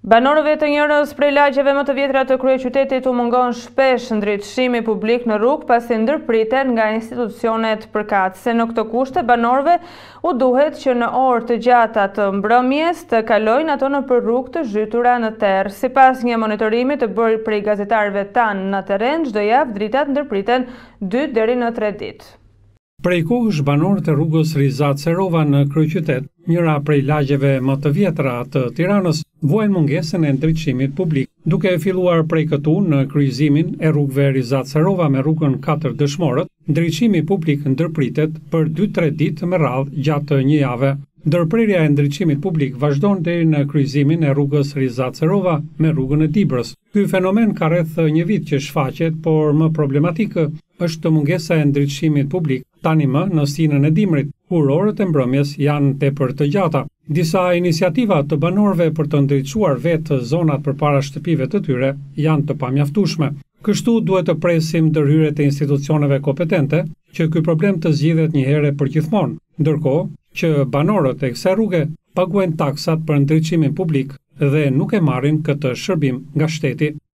Banorëve të njërës prej lagjeve më të vjetra të kryeqytetit u mungon shpesh ndritësimi publik në rrugë pasi ndërpriten nga institucionet përkatëse. Në këtë kushte, banorëve u duhet që në orë të gjata të mbrëmjes të kalojnë ato nëpër rrugë të zhytura në terr. Sipas një monitorimi të bërë prej gazetarëve tanë në terren, çdo javë dritat ndërpriten 2 deri në 3 ditë. Prej kohësh banorët e rrugës Rizat Serova në kryeqytet, njëra prej lagjeve më të vjetra të Tiranës, vuajnë mungesën e ndriçimit publik, duke filluar prej këtu në kryqëzimin e rrugëve Rizat Serova me rrugën 4 Dëshmorët, ndriçimi publik ndërpritet për 2-3 ditë me radhë gjatë një jave. Ndërprerja e ndriçimit publik vazhdon deri në kryqëzimin e rrugës Rizat Serova me rrugën e Dibrës. Ky fenomen ka rreth një vit që shfaqet, por më problematikë është mungesa e ndriçimit publik tani më në sinën e dimrit, kur orët e mbrëmjes janë tepër të gjata. Disa iniciativa të banorëve për të ndriçuar vetë zonat përpara shtëpive të tyre janë të pamjaftueshme. Kështu duhet të presim ndërhyrjet e institucioneve kompetente që ky problem të zgjidhet një herë për gjithmonë, ndërkohë që banorët e kësaj rruge paguajnë taksat për ndriçimin publik dhe nuk e marrin këtë shërbim nga shteti.